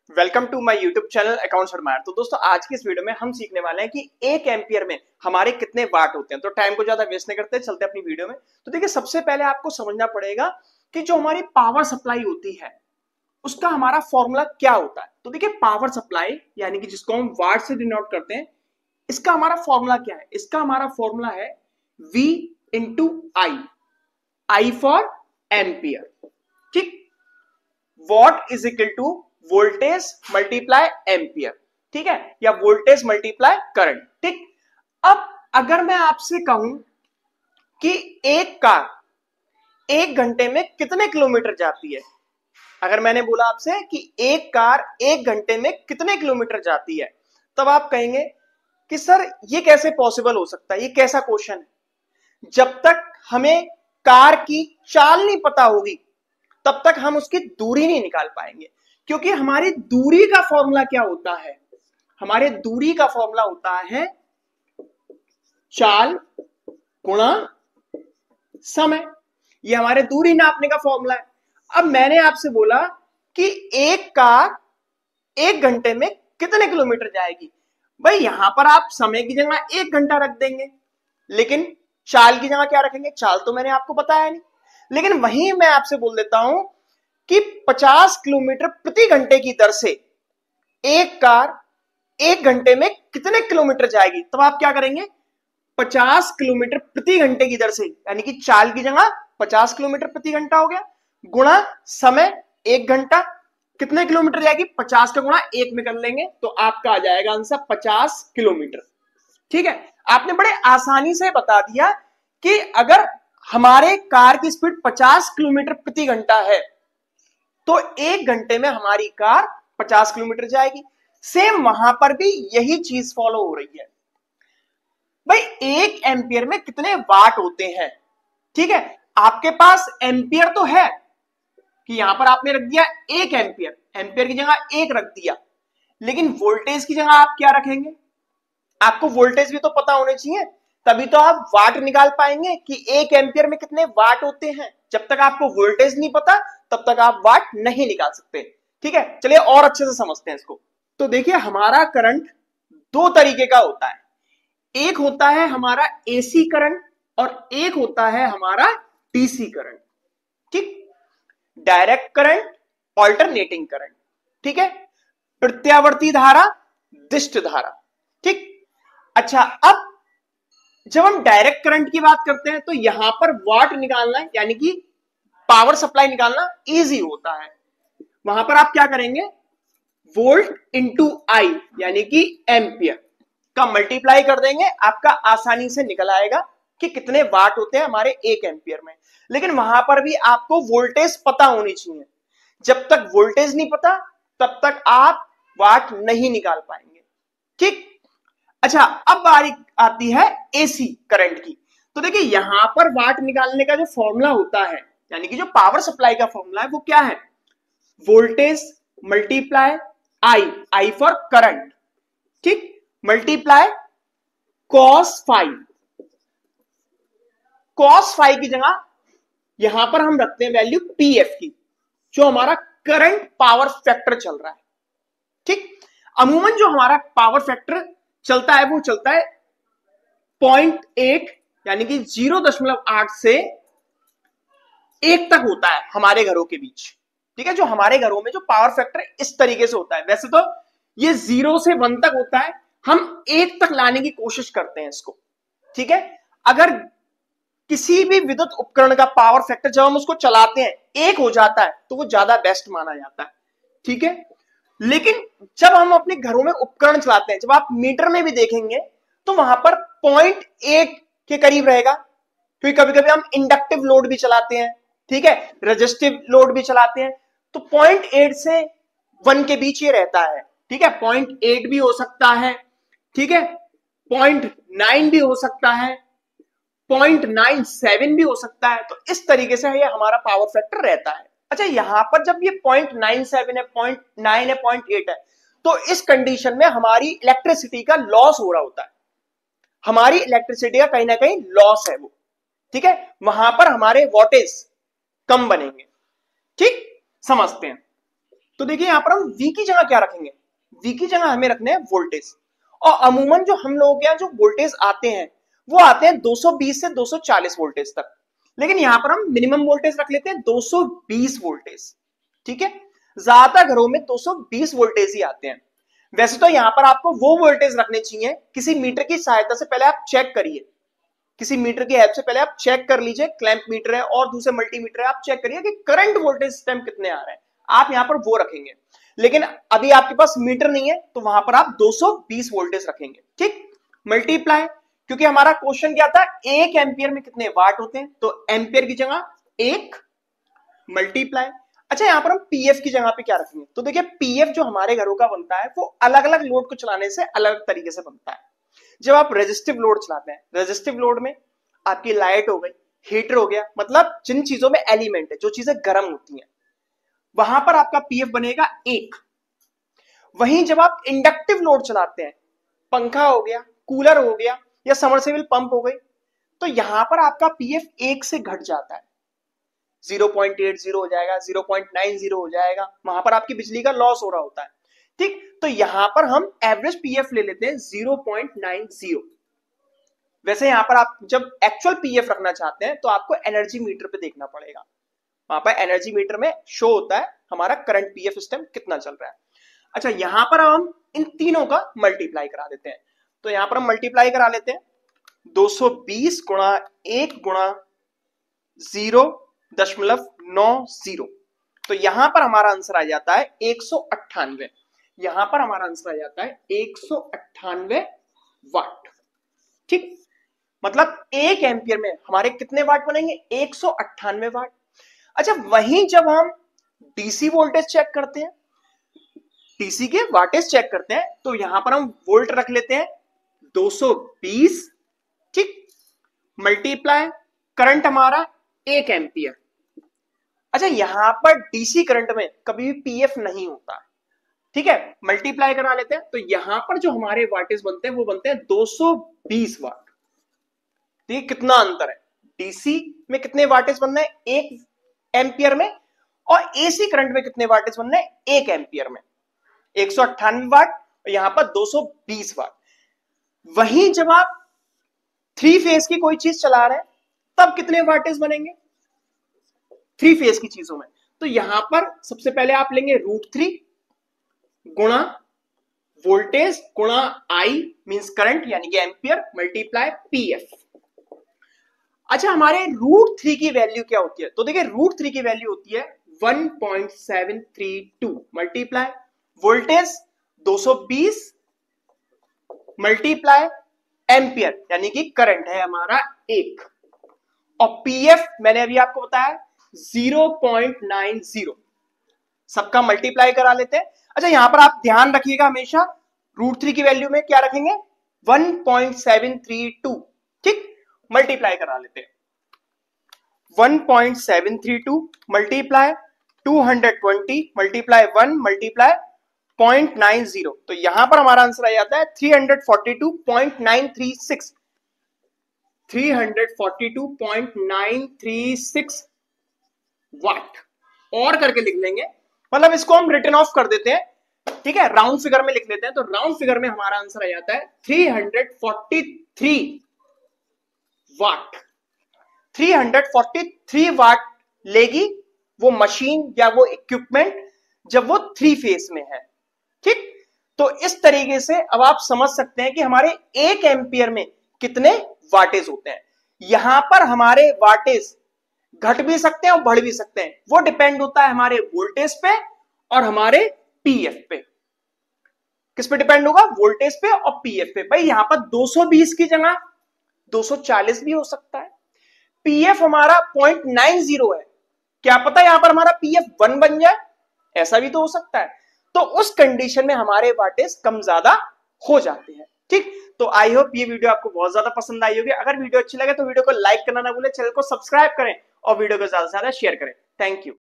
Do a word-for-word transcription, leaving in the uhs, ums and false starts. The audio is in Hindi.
Welcome to my YouTube channel accounts admire. तो दोस्तों आज की इस वीडियो में हम सीखने वाले हैं कि एक एम्पियर में हमारे कितने वाट होते हैं। तो टाइम को ज्यादा वेस्ट नहीं करते, चलते अपनी वीडियो में। तो देखिए, सबसे पहले आपको समझना पड़ेगा कि जो हमारी पावर सप्लाई होती है उसका हमारा फॉर्मूला क्या होता है। तो देखिए, पावर सप्लाई यानी कि जिसको हम वाट से डिनोट करते हैं, इसका हमारा फॉर्मूला क्या है। इसका हमारा फॉर्मूला है V into I, I for ampere. ठीक, watt is equal to voltage multiply ampere, ठीक है, या वोल्टेज मल्टीप्लाई करंट। ठीक, अब अगर मैं आपसे कहूं कि एक कार एक घंटे में कितने किलोमीटर जाती है, अगर मैंने बोला आपसे कि एक कार एक घंटे में कितने किलोमीटर जाती है, तब आप कहेंगे कि सर ये कैसे पॉसिबल हो सकता है, ये कैसा क्वेश्चन है। जब तक हमें कार की चाल नहीं पता होगी तब तक हम उसकी दूरी नहीं निकाल पाएंगे, क्योंकि हमारी दूरी का फॉर्मूला क्या होता है, हमारे दूरी का फॉर्मूला होता है चाल गुणा समय। ये हमारे दूरी नापने का फॉर्मूला है। अब मैंने आपसे बोला कि एक कार एक घंटे में कितने किलोमीटर जाएगी, भाई यहां पर आप समय की जगह एक घंटा रख देंगे, लेकिन चाल की जगह क्या रखेंगे, चाल तो मैंने आपको बताया नहीं। लेकिन वहीं मैं आपसे बोल देता हूं कि पचास किलोमीटर प्रति घंटे की दर से एक कार एक घंटे में कितने किलोमीटर जाएगी, तब आप क्या करेंगे, पचास किलोमीटर प्रति घंटे की दर से, यानी कि चाल की जगह पचास किलोमीटर प्रति घंटा हो गया, गुणा समय एक घंटा, कितने किलोमीटर जाएगी, पचास का गुणा एक में कर लेंगे तो आपका आ जाएगा आंसर पचास किलोमीटर। ठीक है, आपने बड़े आसानी से बता दिया कि अगर हमारे कार की स्पीड पचास किलोमीटर प्रति घंटा है तो एक घंटे में हमारी कार पचास किलोमीटर जाएगी। सेम वहां पर भी यही चीज फॉलो हो रही है। भाई एक एम्पियर में कितने वाट होते हैं, ठीक है, आपके पास एम्पियर तो है कि यहां पर आपने रख दिया एक एम्पियर, एम्पियर की जगह एक रख दिया, लेकिन वोल्टेज की जगह आप क्या रखेंगे, आपको वोल्टेज भी तो पता होने चाहिए, तभी तो आप वाट निकाल पाएंगे कि एक एम्पियर में कितने वाट होते हैं। जब तक आपको वोल्टेज नहीं पता तब तक आप वाट नहीं निकाल सकते। ठीक है, चलिए और अच्छे से समझते हैं इसको। तो देखिए, हमारा करंट दो तरीके का होता है, एक होता है हमारा एसी करंट और एक होता है हमारा डीसी करंट। ठीक, डायरेक्ट करंट, ऑल्टरनेटिंग करंट, ठीक है, प्रत्यावर्ती धारा, दिष्ट धारा। ठीक, अच्छा, अब जब हम डायरेक्ट करंट की बात करते हैं तो यहां पर वाट निकालना यानी कि पावर सप्लाई निकालना इजी होता है। वहां पर आप क्या करेंगे, वोल्ट इंटू आई यानी कि एम्पियर का मल्टीप्लाई कर देंगे, आपका आसानी से निकल आएगा कि कितने वाट होते हैं हमारे एक एम्पियर में। लेकिन वहां पर भी आपको वोल्टेज पता होनी चाहिए। जब तक वोल्टेज नहीं पता तब तक आप वाट नहीं निकाल पाएंगे। ठीक, अच्छा, अब बारी आती है एसी करंट की। तो देखिए, यहां पर वाट निकालने का जो फॉर्मूला होता है, यानी कि जो पावर सप्लाई का फॉर्मूला है, वो क्या है, voltage multiply I, I for current, ठीक, multiply cos five. Cos five की जगह यहां पर हम रखते हैं वैल्यू पीएफ की, जो हमारा करंट पावर फैक्टर चल रहा है। ठीक, अमूमन जो हमारा पावर फैक्टर चलता है वो चलता है पॉइंट एट यानी कि जीरो दशमलव आठ से एक तक होता है हमारे घरों के बीच। ठीक है, जो हमारे घरों में जो पावर फैक्टर इस तरीके से होता है, वैसे तो ये जीरो से वन तक होता है, हम एक तक लाने की कोशिश करते हैं इसको। ठीक है, अगर किसी भी विद्युत उपकरण का पावर फैक्टर जब हम उसको चलाते हैं एक हो जाता है तो वो ज्यादा बेस्ट माना जाता है। ठीक है, लेकिन जब हम अपने घरों में उपकरण चलाते हैं, जब आप मीटर में भी देखेंगे तो वहां पर पॉइंट एट के करीब रहेगा, क्योंकि कभी कभी हम इंडक्टिव लोड भी चलाते हैं, ठीक है, रेजिस्टिव लोड भी चलाते हैं, तो पॉइंट एट से वन के बीच ये रहता है। ठीक है, पॉइंट एट भी हो सकता है, ठीक है, पॉइंट नाइन भी हो सकता है, पॉइंट नाइन सेवन भी हो सकता है। तो इस तरीके से ये हमारा पावर फैक्टर रहता है। अच्छा, यहां पर जब ये पॉइंट नाइन सेवन है, पॉइंट नाइन है, पॉइंट एट है, तो इस कंडीशन में हमारी इलेक्ट्रिसिटी का लॉस हो रहा होता है, हमारी इलेक्ट्रिसिटी का कहीं ना कहीं लॉस है वो। ठीक है, वहां पर हमारे वोल्टेज कम बनेंगे। ठीक, समझते हैं। तो देखिए यहां पर हम V की जगह क्या रखेंगे, V की जगह हमें रखने हैं वोल्टेज। और अमूमन जो हम लोगों के यहाँ जो वोल्टेज आते हैं वो आते हैं दो सौ बीस से दो सौ चालीस वोल्टेज तक, लेकिन यहां पर हम मिनिमम वोल्टेज रख लेते हैं दो सौ बीस वोल्टेज। ठीक है, ज्यादातर घरों में दो सौ बीस वोल्टेज ही आते हैं। वैसे तो यहां पर आपको वो वोल्टेज रखने चाहिए, किसी मीटर की सहायता से पहले आप चेक करिए, किसी मीटर की हेल्प से पहले आप चेक कर लीजिए, क्लैंप मीटर है और दूसरे मल्टीमीटर है, आप चेक करिए कि करंट वोल्टेज टाइम कितने आ रहे हैं, आप यहां पर वो रखेंगे। लेकिन अभी आपके पास मीटर नहीं है तो वहां पर आप दो सौ बीस वोल्टेज रखेंगे। ठीक, मल्टीप्लाई, क्योंकि हमारा क्वेश्चन क्या था, एक एम्पियर में कितने वाट होते हैं, तो एम्पियर की जगह एक, मल्टीप्लाई। अच्छा, यहां पर हम पीएफ की जगह पे क्या रखेंगे, तो देखिए पीएफ जो हमारे घरों का बनता है वो अलग अलग लोड को चलाने से अलग तरीके से बनता है। जब आप रेजिस्टिव लोड चलाते हैं, रेजिस्टिव लोड में आपकी लाइट हो गई, हीटर हो गया, मतलब जिन चीजों में एलिमेंट है, जो चीजें गर्म होती हैं, वहां पर आपका पीएफ बनेगा एक। वहीं जब आप इंडक्टिव लोड चलाते हैं, पंखा हो गया, कूलर हो गया या समरसेबल पंप हो गई, तो यहां पर आपका पीएफ एक से घट जाता है, ज़ीरो पॉइंट एट ज़ीरो हो जाएगा, ज़ीरो पॉइंट नाइन ज़ीरो हो जाएगा, वहां पर आपकी बिजली का लॉस हो रहा होता है। ठीक, तो यहां पर हम एवरेज पीएफ ले लेते हैं ज़ीरो पॉइंट नाइन ज़ीरो। वैसे यहां पर आप जब एक्चुअल पीएफ रखना चाहते हैं तो आपको एनर्जी मीटर पे देखना पड़ेगा, वहां पर एनर्जी मीटर में शो होता है हमारा करंट पीएफ सिस्टम कितना चल रहा है। अच्छा, यहां पर हम इन तीनों का मल्टीप्लाई करा देते हैं, तो यहां पर हम मल्टीप्लाई करा लेते हैं दो सौ बीस गुणा एक गुणा जीरो दशमलव नौ जीरो, तो यहां पर हमारा आंसर आ जाता है एक सौ अट्ठानवे। यहां पर हमारा आंसर आ जाता है एक सौ अट्ठानवे वाट। ठीक, मतलब एक एम्पियर में हमारे कितने वाट बनेंगे, एक सौ अट्ठानवे वाट। अच्छा, वहीं जब हम डीसी वोल्टेज चेक करते हैं, डीसी के वाटेज चेक करते हैं, तो यहां पर हम वोल्ट रख लेते हैं दो सौ बीस। ठीक, मल्टीप्लाई करंट हमारा एक एम्पियर। अच्छा, यहां पर डीसी करंट में कभी भी पीएफ नहीं होता, ठीक है, मल्टीप्लाई करा लेते हैं, तो यहां पर जो हमारे वाटेज बनते हैं वो बनते हैं दो सौ बीस वाट। ठीक, कितना अंतर है, डीसी में कितने वाटेज बनना है, एक एम्पियर में, और एसी करंट में कितने वाटेज बनना है, एक एम्पियर में, एक सौ अट्ठानवे वाट और यहां पर दो सौ बीस वाट। वहीं जब आप थ्री फेज की कोई चीज चला रहे हैं तब कितने वाटेज बनेंगे थ्री फेज की चीजों में, तो यहां पर सबसे पहले आप लेंगे रूट थ्री गुणा वोल्टेज गुणा आई मींस करंट यानी कि एम्पियर मल्टीप्लाई पीएफ। अच्छा, हमारे रूट थ्री की वैल्यू क्या होती है, तो देखिए रूट थ्री की वैल्यू होती है one point seven three two multiply voltage दो सौ बीस मल्टीप्लाई एम्पियर यानी कि करंट है हमारा एक, और पीएफ मैंने अभी आपको बताया ज़ीरो पॉइंट नाइन ज़ीरो, सबका मल्टीप्लाई करा लेते हैं। अच्छा, यहां पर आप ध्यान रखिएगा हमेशा रूट थ्री की वैल्यू में क्या रखेंगे one point seven three two. ठीक, मल्टीप्लाई करा लेते हैं one point seven three two multiply two hundred twenty multiply one multiply zero point nine zero, तो यहां पर हमारा आंसर आ जाता है three hundred forty two point nine three six, three hundred forty two point nine three six watt. और करके लिख लेंगे, मतलब इसको हम रिटर्न ऑफ कर देते हैं, ठीक है, राउंड फिगर में लिख लेते हैं, तो राउंड फिगर में हमारा आंसर आ जाता है three hundred forty three watt. Three hundred forty three watt लेगी वो मशीन या वो इक्विपमेंट जब वो थ्री फेज में है। ठीक, तो इस तरीके से अब आप समझ सकते हैं कि हमारे एक एम्पियर में कितने वाटेज होते हैं। यहां पर हमारे वाटेज घट भी सकते हैं और बढ़ भी सकते हैं, वो डिपेंड होता है हमारे वोल्टेज पे और हमारे पीएफ पे। किस पे डिपेंड होगा, वोल्टेज पे और पीएफ पे। भाई यहां पर दो सौ बीस की जगह दो सौ चालीस भी हो सकता है, पीएफ हमारा पॉइंट नाइन ज़ीरो है, क्या पता यहां पर हमारा पीएफ वन बन जाए, ऐसा भी तो हो सकता है। तो उस कंडीशन में हमारे वाटेज कम ज्यादा हो जाते हैं। ठीक, तो आई होप ये वीडियो आपको बहुत ज्यादा पसंद आई होगी। अगर वीडियो अच्छी लगे तो वीडियो को लाइक करना ना भूलें, चैनल को सब्सक्राइब करें और वीडियो को ज्यादा से ज्यादा शेयर करें। Thank you.